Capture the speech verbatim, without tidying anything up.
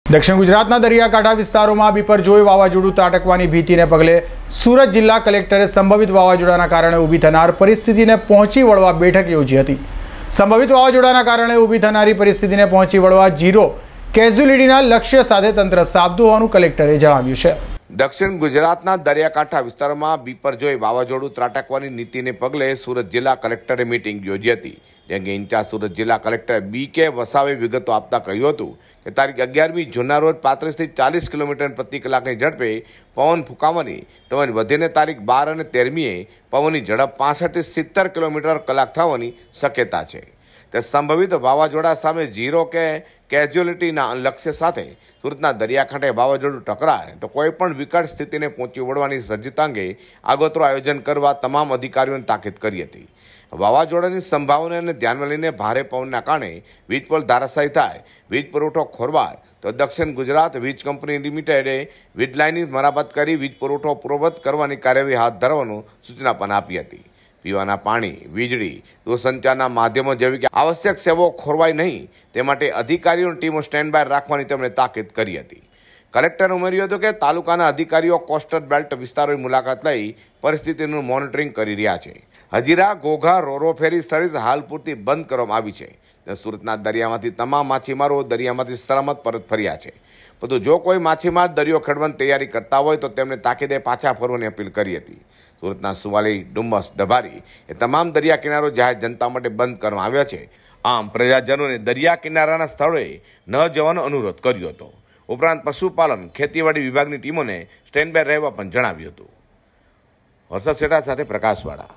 દક્ષિણ ગુજરાતના દરિયાકાંઠા વિસ્તારોમાં બિપરજોય વાવાઝોડું ત્રાટકવાની ભીતિને પગલે સુરત જિલ્લા કલેક્ટરે સંભવિત વાવાઝોડાના કારણે ઊભી થનાર પરિસ્થિતિને પહોંચી વળવા બેઠક યોજી હતી। સંભવિત વાવાઝોડાના કારણે ઊભી થનારી પરિસ્થિતિને પહોંચી વળવા ઝીરો કેઝ્યુલિટીના લક્ષ્ય સાથે તંત્ર સાબદું હોવાનું કલેક્ટરે જણાવ્યું છે। દક્ષિણ ગુજરાતના દરિયાકાંઠા વિસ્તારોમાં બિપરજોય વાવાઝોડું ત્રાટકવાની નીતિને પગલે સુરત જિલ્લા કલેક્ટરે મીટિંગ યોજી હતી। જેંગે ઇન્ચાર્જ સુરત જિલ્લા કલેક્ટર બી કે વસાવે વિગતો આપતા કહ્યું હતું કે તારીખ અગિયારમી જૂનના રોજ પાંત્રીસથી ચાલીસ કિલોમીટર પ્રતિ કલાકની ઝડપે પવન ફૂંકાવાની તેમજ વધીને તારીખ બાર અને તેરમીએ પવનની ઝડપ પાસઠથી સિત્તેર કિલોમીટર કલાક થવાની શક્યતા છે। તે સંભવિત વાવાઝોડા સામે ઝીરો કે કેઝ્યુલિટીના લક્ષ્ય સાથે સુરતના દરિયાકાંઠે વાવાઝોડું ટકરાય તો કોઈ પણ વિકટ સ્થિતિને પહોંચી વળવાની સજ્જતા અંગે આગોતરું આયોજન કરવા તમામ અધિકારીઓને તાકીદ કરી હતી। વાવાઝોડાની સંભાવનાને ધ્યાનમાં લઈને ભારે પવનના કારણે વીજ પોલ ધરાશાયી થાય, વીજ પુરવઠો ખોરવાય તો દક્ષિણ ગુજરાત વીજ કંપની લિમિટેડે વીજ લાઇનની મરામત કરી વીજ પુરવઠો પૂર્વવત કરવાની કાર્યવાહી હાથ ધરવાની સૂચના પણ આપી હતી। પીવાના પાણી, વીજળી, દૂરસંચારના માધ્યમો જેવી કે આવશ્યક સેવાઓ ખોરવાય નહીં તે માટે અધિકારીઓની ટીમો સ્ટેન્ડ બાય રાખવાની તેમણે તાકીદ કરી હતી। કલેક્ટરે ઉમેર્યું હતું કે તાલુકાના અધિકારીઓ કોસ્ટલ બેલ્ટ વિસ્તારોની મુલાકાત લઈ પરિસ્થિતિનું મોનિટરિંગ કરી રહ્યા છે। Hazira, Ghogha, ro ro ferry service હાલ પૂરતી બંધ કરવામાં આવી છે। સુરતના દરિયામાંથી તમામ માછીમારો દરિયામાંથી સલામત પરત ફર્યા છે, પરંતુ જો કોઈ માછીમાર દરિયો ખેડવાની તૈયારી કરતા હોય તો તેમને તાકીદે પાછા ફરવાની અપીલ કરી હતી। સુરતના સુવાલી, ડુમ્મસ, ડભારી એ તમામ દરિયા કિનારો જાહેર જનતા માટે બંધ કરવામાં આવ્યા છે। આમ પ્રજાજનોને દરિયા કિનારાના સ્થળોએ ન જવાનો અનુરોધ કર્યો હતો। ઉપરાંત પશુપાલન, ખેતીવાડી વિભાગની ટીમોને સ્ટેન્ડ બાય રહેવા પણ જણાવ્યું હતું। હર્ષદ શેઠા સાથે પ્રકાશવાળા।